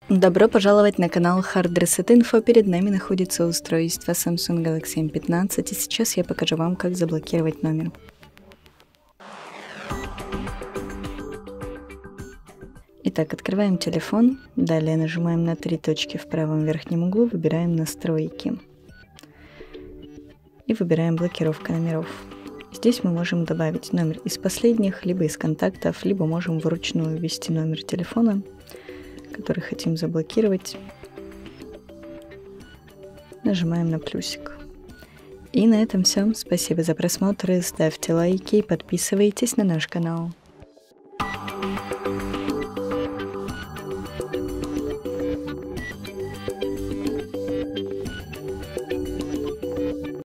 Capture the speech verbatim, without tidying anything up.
Добро пожаловать на канал Hard Reset Info. Перед нами находится устройство Samsung Galaxy эм пятнадцать, и сейчас я покажу вам, как заблокировать номер. Итак, открываем телефон, далее нажимаем на три точки в правом верхнем углу, выбираем настройки и выбираем блокировка номеров. Здесь мы можем добавить номер из последних, либо из контактов, либо можем вручную ввести номер телефона, который хотим заблокировать. Нажимаем на плюсик. И на этом все. Спасибо за просмотр, ставьте лайки и подписывайтесь на наш канал.